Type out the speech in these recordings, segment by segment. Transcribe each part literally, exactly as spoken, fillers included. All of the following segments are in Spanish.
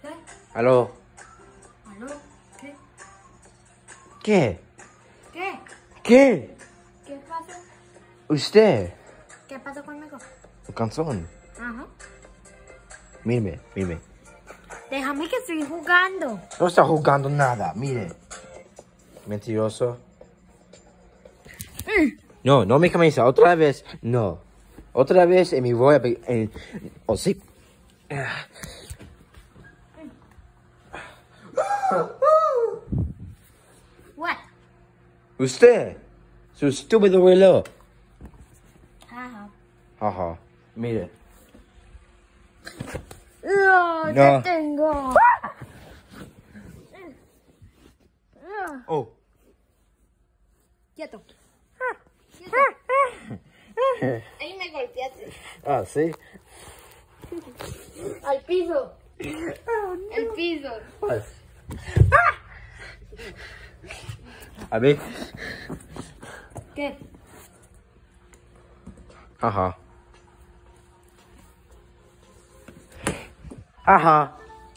¿Qué? Aló. ¿Aló? ¿Qué? ¿Qué? ¿Qué? ¿Qué? ¿Qué pasó? Usted. ¿Qué pasó conmigo? El canzón. Ajá. Míreme, míreme. Déjame que estoy jugando. No está jugando nada, mire. Mentiroso. Mm. No, no mi camisa, otra vez. No. Otra vez y me voy a... Eh, oh, sí. What? Usted. Su estúpido reloj. Ajá. Ajá. Mire. No, No. te tengo. Oh. Quieto. Quieto. Ahí me golpeaste. Ah, sí. Al piso. Al piso. A ver. ¿Qué? Ajá. Ajá.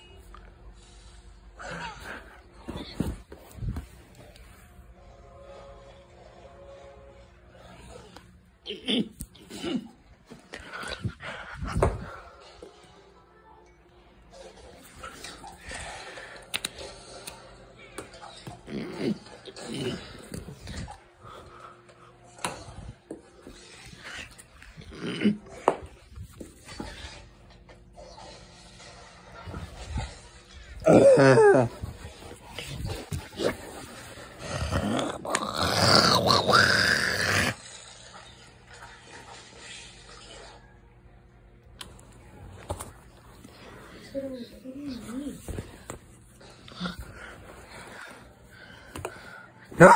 No.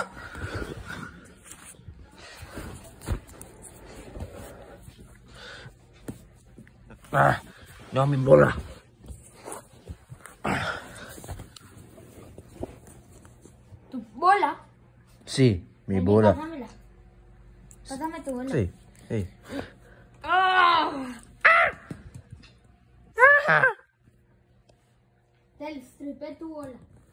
Ah, no mi bola. ¿Tu bola? Sí, mi Vení, bola. Pásamela. Pásame tu bola. Sí, sí. ¡Ah! Te estripé tu bola.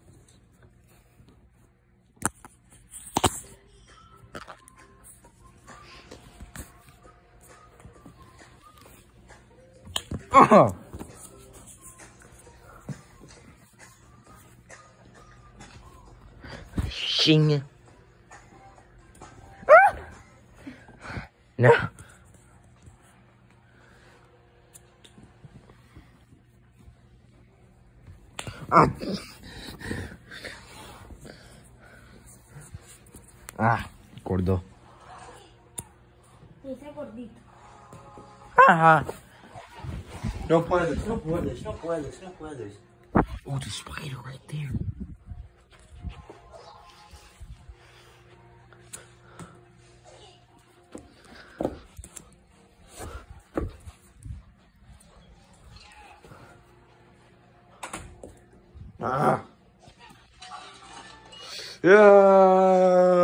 Oh. Xing. No. Ah. Ah, gordo. Dice gordito. Ajá. No puedes, no puedes, no puedes, no puedes. Oh, the spider right there. Ah. Yeah.